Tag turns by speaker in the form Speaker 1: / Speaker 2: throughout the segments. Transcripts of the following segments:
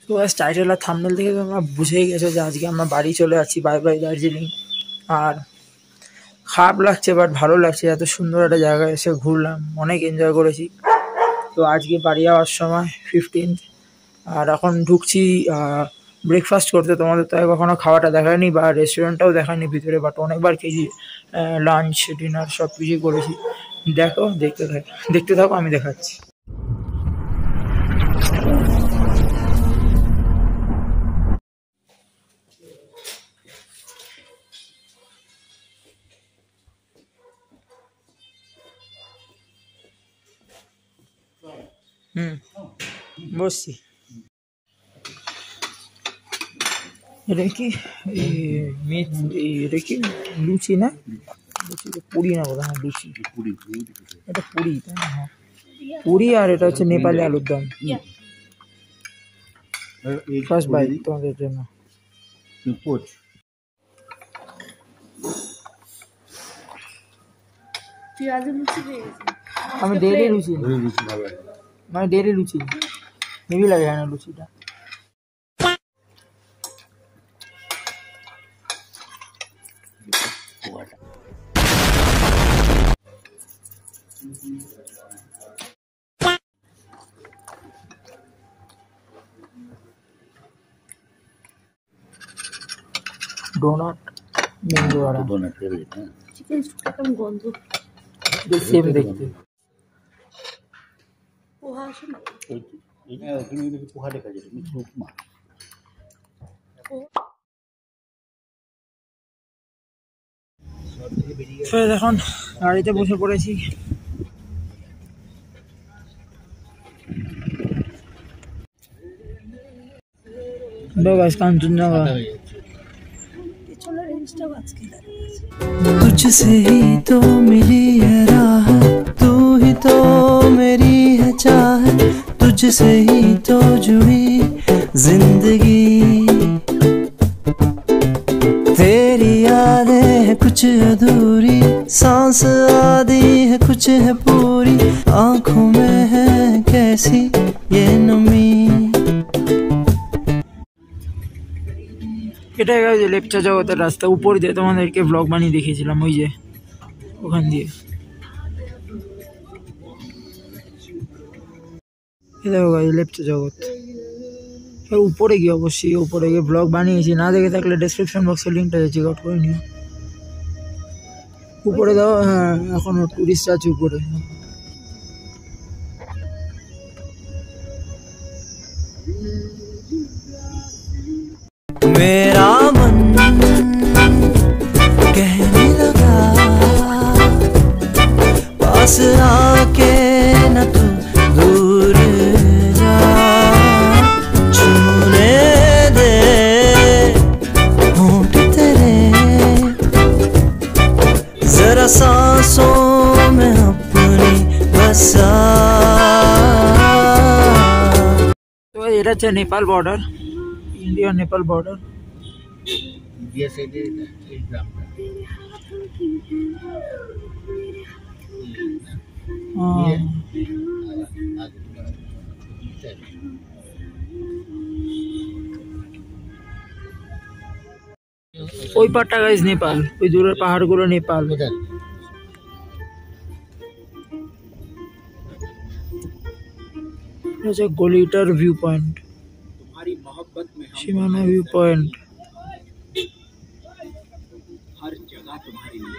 Speaker 1: তো টাইটেল আর থাম্বনেল দেখে তোমরা বুঝেই গেছো যে আজকে আমরা বাড়ি চলে যাচ্ছি, বাই বাই দার্জিলিং। আর খারাপ লাগছে বাট ভালো লাগছে, এত সুন্দর একটা জায়গায় এসে ঘুরলাম, অনেক এনজয় করেছি। তো আজকে বাড়ি যাওয়ার সময় 15th, আর এখন ঢুকছি ব্রেকফাস্ট করতে। তোমাদের তো কখনো খাওয়াটা দেখায়নি বা রেস্টুরেন্টটাও দেখায়নি ভিতরে, বাট অনেকবার খেয়েছি, লাঞ্চ ডিনার সব কিছুই করেছি। দেখো, দেখতে থাকো, আমি দেখাচ্ছি। বসছি। এটা কি এটা কি লুচি না? লুচি তো পুরি না বলে, হ্যাঁ লুচি, এটা পুরি তাই না? হ্যাঁ পুরি, আর এটা হচ্ছে নেপালি আলুর দম। ফার্স্ট বাইট তোমাদের জন্য। আমি ডেলি লুচি, মানে ডেলি লুচি হেভি লাগে না লুচিটা। ডোনাট মেন্দুয়ারা, চিকেন স্যুপ একদম গন্ধ সেম দেখতে। পোহা আছে না, পোহা দেখা যায় উপমা। এখন গাড়িতে বসে পড়েছি। কাঞ্চনজঙ্ঘা।
Speaker 2: तुझसे ही तो मिली है राह, तू ही तो मेरी है चाहत, तुझसे ही तो जुड़ी जिंदगी। तेरी यादें हैं कुछ अधूरी, सांस आधी है कुछ है पूरी, आंखों में है कैसी ये नमी।
Speaker 1: এটাই যে লেপচা জগতের রাস্তা, উপর দিয়ে তোমাদেরকে ব্লগ বানিয়ে দেখিয়েছিলাম, ওই যে ওখান দিয়ে। দেখো লেপচা জগৎ, উপরে গিয়ে অবশ্যই উপরে গিয়ে ব্লগ বানিয়েছি, না দেখে থাকলে ডেসক্রিপশন বক্সে লিঙ্কটা চেক আউট করে নিও। উপরে দাও, হ্যাঁ এখনো টুরিস্ট আছে উপরে।
Speaker 2: मेरा मन कहने लगा पास आके न तू दूर जा, छूने दे होंठ तेरे जरा सांसों में अपनी बसा।
Speaker 1: तो এটা হচ্ছে Nepal border, India Nepal border. ওই পাটটা গাইস নেপাল, ওই দূরের পাহাড়গুলো নেপাল। এটা গোলিটার ভিউ পয়েন্ট, सीमाना व्यू पॉइंट। हर जगह तुम्हारे लिए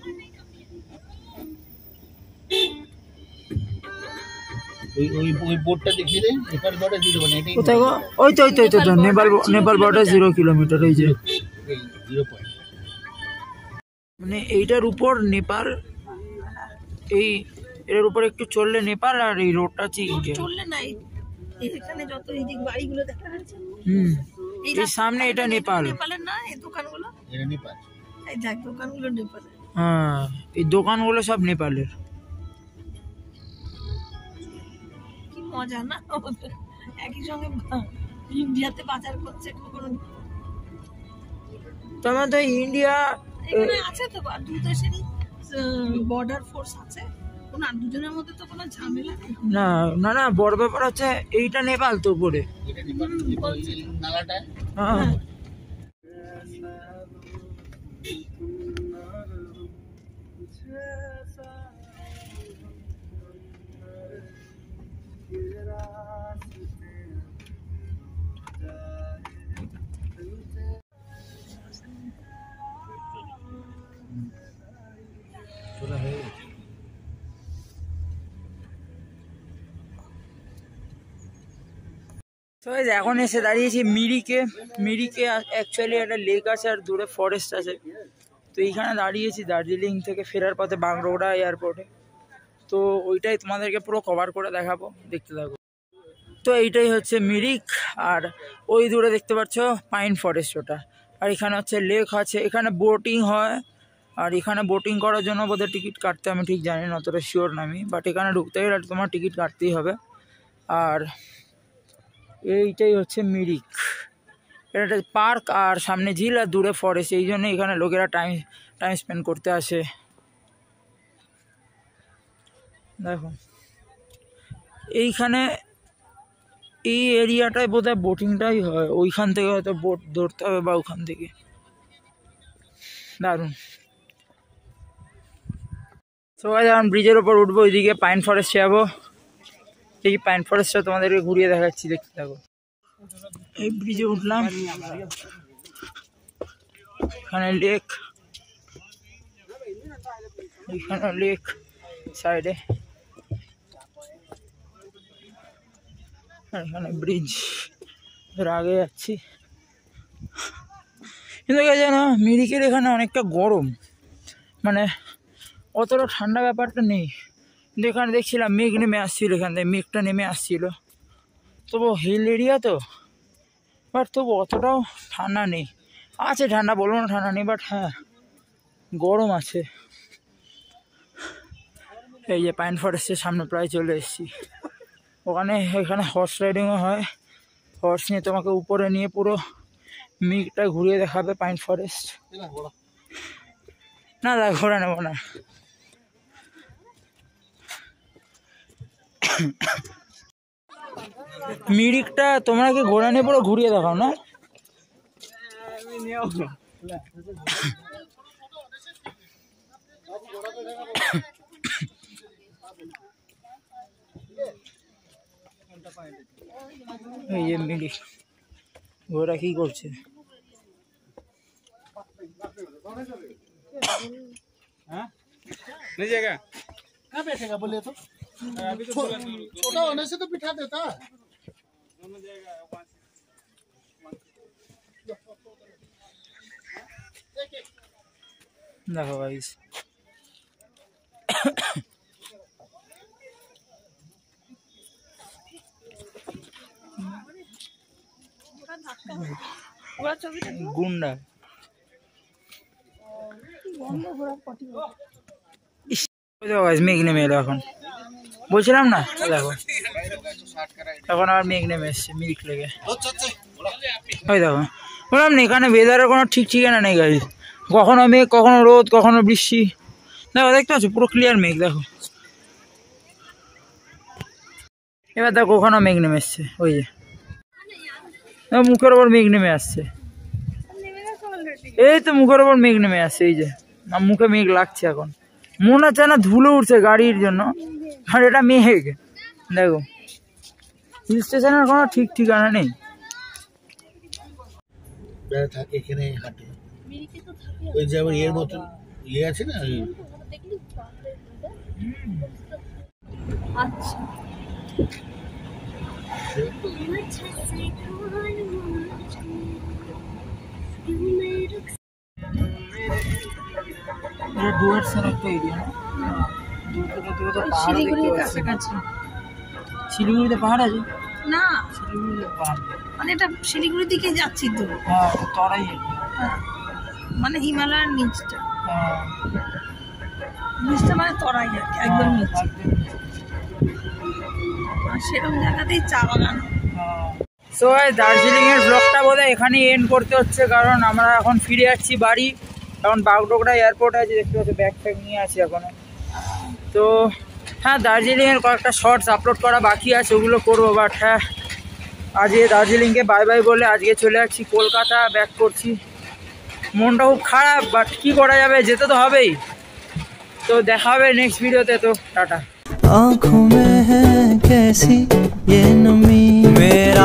Speaker 1: ওই বোর্ডটা দেখিয়ে দেন, নেপাল বর্ডার 0 মানে এটাই কোথায় গো? ওই তো নেপাল বর্ডার 0 কিলোমিটার, ওই যে 0 পয়েন্ট, মানে এইটার উপর নেপাল, এই এর উপর একটু চললে নেপাল, আর এই রোডটা আছে ইন্ডিয়া। চললে না, এখানে যত এইদিক বাড়িগুলো দেখা যাচ্ছে, এই সামনে এটা নেপাল। নেপালের না এই দোকানগুলো, এটা নেপাল। এই দেখ দোকানগুলো নেপালের। হ্যাঁ এই দোকানগুলো সব নেপালের। কি মজা না, একই সঙ্গে ইন্ডিয়াতে বাজার করছে। তোমার তো ইন্ডিয়া এখানে আছে তো, দুই দেশেরই বর্ডার ফোর্স আছে। না না না, বড় ব্যাপার হচ্ছে এইটা নেপাল তো উপরে। হ্যাঁ তো এখন এসে দাঁড়িয়েছি মিরিকে। মিরিকে অ্যাকচুয়ালি একটা লেক আছে আর দূরে ফরেস্ট আছে। তো এইখানে দাঁড়িয়েছি দার্জিলিং থেকে ফেরার পথে বাগডোগরা এয়ারপোর্টে। তো ওইটাই তোমাদেরকে পুরো কভার করে দেখাবো, দেখতে থাকো। তো এইটাই হচ্ছে মিরিক, আর ওই দূরে দেখতে পাচ্ছ পাইন ফরেস্ট ওটা। আর এখানে হচ্ছে লেক আছে, এখানে বোটিং হয়। আর এখানে বোটিং করার জন্য বোধহয় টিকিট কাটতে, আমি ঠিক জানি না, অতটা শিওর না আমি, বাট এখানে ঢুকতে গেলে তোমার টিকিট কাটতেই হবে। আর এইটাই হচ্ছে মিরিক, এটা একটা পার্ক আর সামনে ঝিল আর দূরে ফরেস্ট, এই জন্য এখানে লোকেরা টাইম স্পেন্ড করতে আসে। দেখো এইখানে এই এরিয়াটায় বোধহয় বোটিংটাই হয়, ওইখান থেকে হয়তো বোট ধরতে হবে বা ওখান থেকে। দারুণ। সবাই যখন ব্রিজের ওপর উঠবো ওইদিকে পাইন ফরেস্টে যাবো। এই পাইন ফরেস্টটা তোমাদেরকে ঘুরিয়ে দেখাচ্ছি, দেখতে থাকো। এই ব্রিজে উঠলাম, এখানে লেক, এখানে লেক সাইডে, এখানে ব্রিজ, এর আগে যাচ্ছি। কিন্তু জানো মিরিকের এখানে অনেকটা গরম, মানে অতটা ঠান্ডা ব্যাপারটা নেই। কিন্তু এখানে দেখছিলাম মেঘ নেমে আসছিল, এখান থেকে মেঘটা নেমে আসছিল। তবু হিল এরিয়া তো, বাট তবু অতটাও ঠান্ডা নেই। আছে ঠান্ডা, বলবো না ঠান্ডা নেই, বাট হ্যাঁ গরম আছে। এই যে পাইন ফরেস্টের সামনে প্রায় চলে এসেছি। এখানে হর্স রাইডিংও হয়, হর্স নিয়ে তোমাকে উপরে নিয়ে পুরো মিগটা ঘুরিয়ে দেখাবে পাইন ফরেস্ট। না দা ঘোরা নেবো না। মিরিকটা তোমরা কি ঘোরা নিয়ে পুরো ঘুরিয়ে দেখাও না? এই যে মিরিক, ঘোরা কি করছে?
Speaker 3: नहीं जाएगा, कहाँ बैठेगा बोले तो? छोटा होने से तो बिठा देता।
Speaker 1: देखो गाइस, গুন্ডা মেঘ নেমে এলো এখন, বলছিলাম না। দেখো এখন আবার মেঘ নেমে এসছে মিরিক লেগে। ওই দেখো বললাম না এখানে ওয়েদারের কোনো ঠিক ঠিকানা নেই গাইস, কখনো মেঘ, কখনো রোদ, কখনো বৃষ্টি। দেখো দেখতে পাচ্ছ পুরো ক্লিয়ার মেঘ। দেখো এবার দেখো ওখানে মেঘ নেমে এসছে, ওই যে মুখের ওপর মেঘ নেমে আসছে। এই তো মুখের ওপর মেঘ নেমে আসছে, এই যে মুখে মেঘ লাগছে। এখন মনে হচ্ছে না ধুলো উঠছে গাড়ির জন্য, আর এটা মেঘ। দেখো হিল স্টেশনের কোনো ঠিক ঠিকানা নেই।
Speaker 3: থাকে এখানে হাঁটে, ওই যে আবার এর মতন ইয়ে আছে না।
Speaker 4: আচ্ছা
Speaker 1: ডুয়ার্সের একটা এরিয়া না, শিলিগুড়ির কাছাকাছি। শিলিগুড়িতে পাহাড় আছে
Speaker 4: না,
Speaker 1: শিলিগুড়িতে পাহাড়
Speaker 4: মানে এটা শিলিগুড়ির দিকে যাচ্ছি তো।
Speaker 1: হ্যাঁ তরাই,
Speaker 4: মানে হিমালয়ের নিচটা,
Speaker 1: হ্যাঁ
Speaker 4: নিচটা মানে তরাই আর কি, একদম নিচে। আর সেরকম জায়গাতেই চা বাগান।
Speaker 1: সো দার্জিলিং এর ব্লগটা বোধহয় এখানেই এন্ড করতে হচ্ছে, কারণ আমরা এখন ফিরে যাচ্ছি বাড়ি। এখন বাগডোগরা এয়ারপোর্ট আছে, দেখতে পাচ্ছি ব্যাগ ট্যাগ নিয়ে আছি এখনো। তো হ্যাঁ দার্জিলিংয়ের কয়েকটা শর্টস আপলোড করা বাকি আছে, ওগুলো করবো। বাট হ্যাঁ আজকে দার্জিলিংকে বাই বাই বলে আজকে চলে যাচ্ছি কলকাতা, ব্যাক করছি। মনটা খুব খারাপ, বাট কী করা যাবে, যেতে তো হবেই। তো দেখা হবে নেক্সট ভিডিওতে, তো টাটা।
Speaker 2: आँखों में है कैसी ये नमी, मेरा